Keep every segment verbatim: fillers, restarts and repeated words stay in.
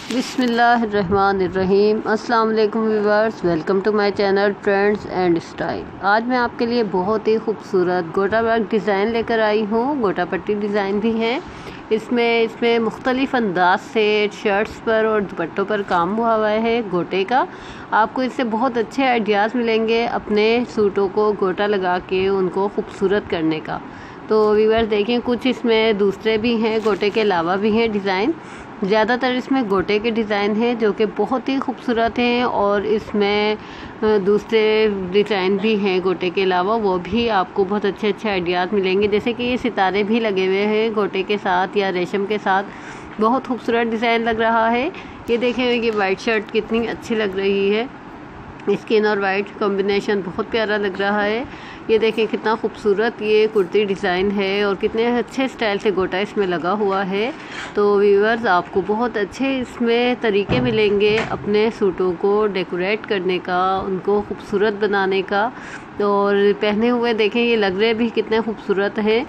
बिस्मिल्लाहिर्रहमानिर्रहीम। अस्सलाम वालेकुम viewers, welcome to my channel trends and style. आज मैं आपके लिए बहुत ही खूबसूरत गोटा वर्क डिज़ाइन लेकर आई हूँ। गोटा पट्टी डिज़ाइन भी है इसमें इसमें मुख्तलिफ अंदाज से शर्ट्स पर और दुपट्टों पर काम हुआ हुआ है गोटे का। आपको इससे बहुत अच्छे आइडियाज़ मिलेंगे अपने सूटों को गोटा लगा के उनको खूबसूरत करने का। तो व्यूअर्स देखें, कुछ इसमें दूसरे भी हैं, गोटे के अलावा भी हैं डिज़ाइन। ज़्यादातर इसमें गोटे के डिज़ाइन हैं जो कि बहुत ही खूबसूरत हैं, और इसमें दूसरे डिज़ाइन भी हैं गोटे के अलावा, वो भी आपको बहुत अच्छे अच्छे आइडियाज़ मिलेंगे। जैसे कि ये सितारे भी लगे हुए हैं गोटे के साथ या रेशम के साथ, बहुत खूबसूरत डिज़ाइन लग रहा है। ये देखें कि वाइट शर्ट कितनी अच्छी लग रही है, स्किन और वाइट कॉम्बिनेशन बहुत प्यारा लग रहा है। ये देखें कितना खूबसूरत ये कुर्ती डिज़ाइन है और कितने अच्छे स्टाइल से गोटा इसमें लगा हुआ है। तो व्यूअर्स, आपको बहुत अच्छे इसमें तरीके मिलेंगे अपने सूटों को डेकोरेट करने का, उनको खूबसूरत बनाने का। और पहने हुए देखें ये लग रहे भी कितने खूबसूरत हैं।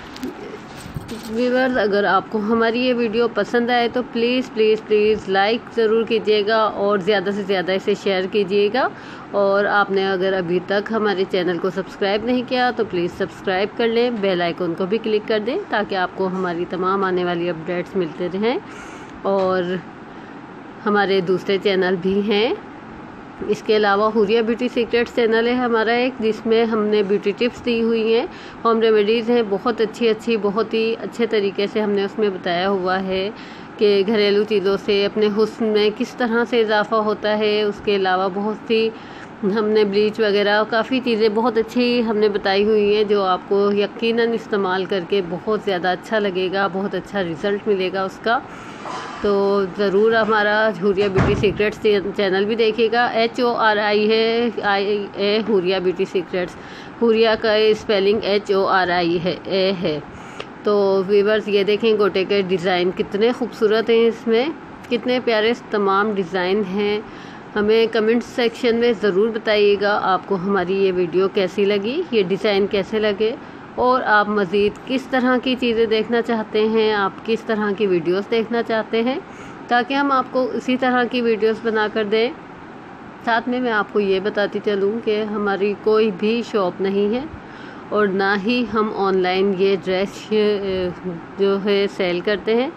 व्यूअर्स, अगर आपको हमारी ये वीडियो पसंद आए तो प्लीज़ प्लीज़ प्लीज़ लाइक ज़रूर कीजिएगा और ज़्यादा से ज़्यादा इसे शेयर कीजिएगा। और आपने अगर अभी तक हमारे चैनल को सब्सक्राइब नहीं किया तो प्लीज़ सब्सक्राइब कर लें, बेल आइकन को भी क्लिक कर दें ताकि आपको हमारी तमाम आने वाली अपडेट्स मिलते रहें। और हमारे दूसरे चैनल भी हैं, इसके अलावा हुरिया ब्यूटी सीक्रेट्स चैनल है हमारा एक, जिसमें हमने ब्यूटी टिप्स दी हुई हैं, होम रेमेडीज़ हैं, बहुत अच्छी अच्छी बहुत ही अच्छे तरीके से हमने उसमें बताया हुआ है कि घरेलू चीज़ों से अपने हुस्न में किस तरह से इजाफ़ा होता है। उसके अलावा बहुत सी हमने ब्लीच वगैरह काफ़ी चीज़ें बहुत अच्छी हमने बताई हुई हैं जो आपको यकीनन इस्तेमाल करके बहुत ज़्यादा अच्छा लगेगा, बहुत अच्छा रिज़ल्ट मिलेगा उसका। तो ज़रूर हमारा हुरिया ब्यूटी सीक्रेट्स चैनल भी देखिएगा। एच ओ आर आई है I A Huriya beauty secrets, Huriya का spelling H O R I है ए है। तो व्यूअर्स, ये देखें गोटे के डिज़ाइन कितने खूबसूरत हैं, इसमें कितने प्यारे तमाम डिज़ाइन हैं। हमें कमेंट सेक्शन में ज़रूर बताइएगा आपको हमारी ये वीडियो कैसी लगी, ये डिज़ाइन कैसे लगे, और आप मज़ीद किस तरह की चीज़ें देखना चाहते हैं, आप किस तरह की वीडियोस देखना चाहते हैं, ताकि हम आपको इसी तरह की वीडियोस बना कर दें। साथ में मैं आपको ये बताती चलूँ कि हमारी कोई भी शॉप नहीं है और ना ही हम ऑनलाइन ये ड्रेस जो है सेल करते हैं।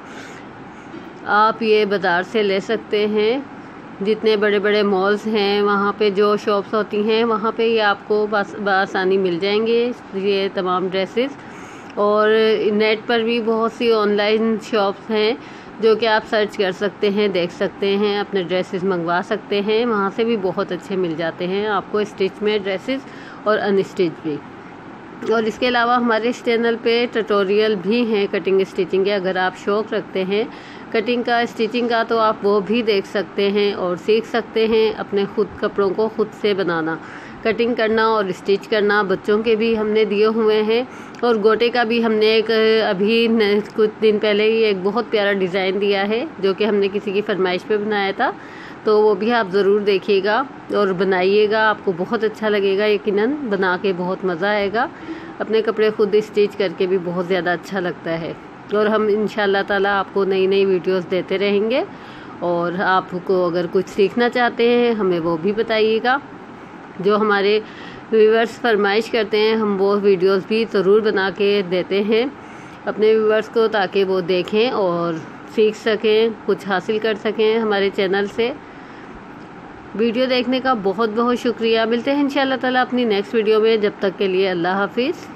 आप ये बाज़ार से ले सकते हैं, जितने बड़े बड़े मॉल्स हैं वहाँ पे जो शॉप्स होती हैं वहाँ पे ये आपको बआसानी मिल जाएंगे ये तमाम ड्रेसेस। और नेट पर भी बहुत सी ऑनलाइन शॉप्स हैं जो कि आप सर्च कर सकते हैं, देख सकते हैं, अपने ड्रेसेस मंगवा सकते हैं, वहाँ से भी बहुत अच्छे मिल जाते हैं आपको स्टिच में ड्रेसेस और अनस्टिच भी। और इसके अलावा हमारे इस चैनल पे ट्यूटोरियल भी हैं कटिंग स्टिचिंग के। अगर आप शौक़ रखते हैं कटिंग का, स्टिचिंग का, तो आप वो भी देख सकते हैं और सीख सकते हैं अपने खुद कपड़ों को खुद से बनाना, कटिंग करना और स्टिच करना। बच्चों के भी हमने दिए हुए हैं, और गोटे का भी हमने एक अभी कुछ दिन पहले ही एक बहुत प्यारा डिज़ाइन दिया है जो कि हमने किसी की फरमाइश पे बनाया था। तो वो भी आप ज़रूर देखिएगा और बनाइएगा, आपको बहुत अच्छा लगेगा, यकीनन बना के बहुत मज़ा आएगा। अपने कपड़े खुद स्टिच करके भी बहुत ज़्यादा अच्छा लगता है। और हम इंशाल्लाह ताला आपको नई नई वीडियोस देते रहेंगे, और आपको अगर कुछ सीखना चाहते हैं हमें वो भी बताइएगा। जो हमारे व्यूअर्स फरमाइश करते हैं हम वो वीडियोस भी ज़रूर बना के देते हैं अपने व्यूअर्स को, ताकि वो देखें और सीख सकें, कुछ हासिल कर सकें हमारे चैनल से। वीडियो देखने का बहुत बहुत शुक्रिया। मिलते हैं इंशाल्लाह ताला अपनी नेक्स्ट वीडियो में, जब तक के लिए अल्लाह हाफिज़।